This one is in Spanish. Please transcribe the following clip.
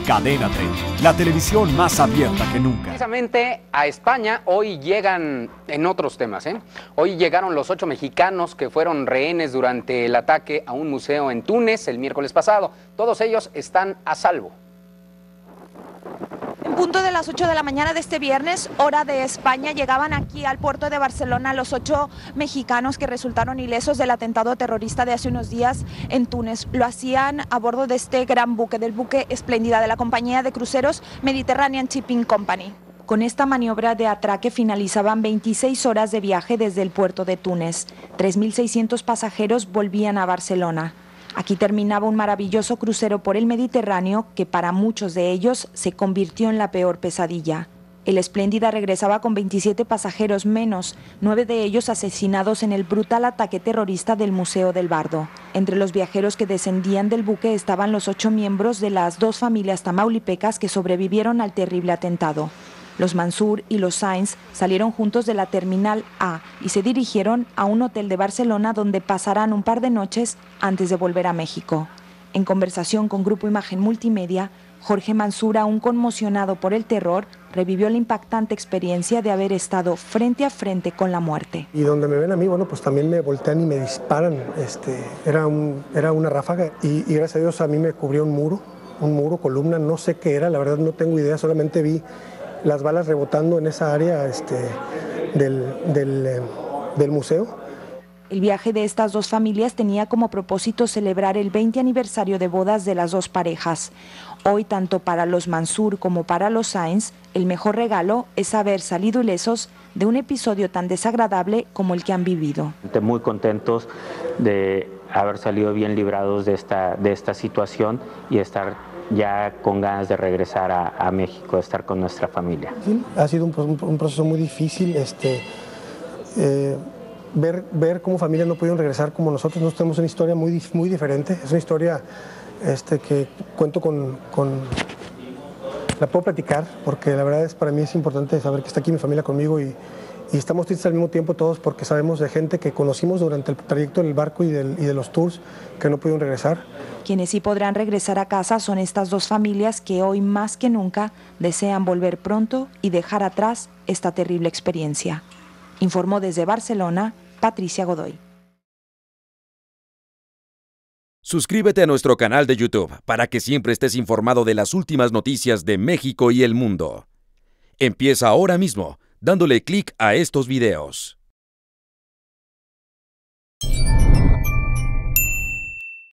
Cadena 30, la televisión más abierta que nunca. Precisamente a España hoy llegan, en otros temas, hoy llegaron los 8 mexicanos que fueron rehenes durante el ataque a un museo en Túnez el miércoles pasado. Todos ellos están a salvo. En punto de las 8 de la mañana de este viernes, hora de España, llegaban aquí al puerto de Barcelona los 8 mexicanos que resultaron ilesos del atentado terrorista de hace unos días en Túnez. Lo hacían a bordo de este gran buque, del buque Espléndida de la compañía de cruceros Mediterranean Shipping Company. Con esta maniobra de atraque finalizaban 26 horas de viaje desde el puerto de Túnez. 3.600 pasajeros volvían a Barcelona. Aquí terminaba un maravilloso crucero por el Mediterráneo que para muchos de ellos se convirtió en la peor pesadilla. El Espléndida regresaba con 27 pasajeros menos, 9 de ellos asesinados en el brutal ataque terrorista del Museo del Bardo. Entre los viajeros que descendían del buque estaban los 8 miembros de las 2 familias tamaulipecas que sobrevivieron al terrible atentado. Los Mansur y los Sainz salieron juntos de la Terminal A y se dirigieron a un hotel de Barcelona donde pasarán un par de noches antes de volver a México. En conversación con Grupo Imagen Multimedia, Jorge Mansur, aún conmocionado por el terror, revivió la impactante experiencia de haber estado frente a frente con la muerte. Y donde me ven a mí, bueno, pues también me voltean y me disparan. Era una ráfaga y gracias a Dios a mí me cubrió un muro, columna, no sé qué era, la verdad no tengo idea, solamente vi las balas rebotando en esa área del museo. El viaje de estas 2 familias tenía como propósito celebrar el 20 aniversario de bodas de las 2 parejas. Hoy, tanto para los Mansur como para los Sainz, el mejor regalo es haber salido ilesos de un episodio tan desagradable como el que han vivido. Muy contentos de haber salido bien librados de esta situación y estar ya con ganas de regresar a México, de estar con nuestra familia. Sí, ha sido un proceso muy difícil, ver cómo familias no pudieron regresar como nosotros. Nosotros tenemos una historia muy diferente, es una historia que cuento la puedo platicar, porque la verdad para mí es importante saber que está aquí mi familia conmigo y estamos tristes al mismo tiempo todos porque sabemos de gente que conocimos durante el trayecto del barco y de los tours que no pudieron regresar. Quienes sí podrán regresar a casa son estas 2 familias que hoy más que nunca desean volver pronto y dejar atrás esta terrible experiencia. Informó desde Barcelona Patricia Godoy. Suscríbete a nuestro canal de YouTube para que siempre estés informado de las últimas noticias de México y el mundo. Empieza ahora mismo dándole clic a estos videos.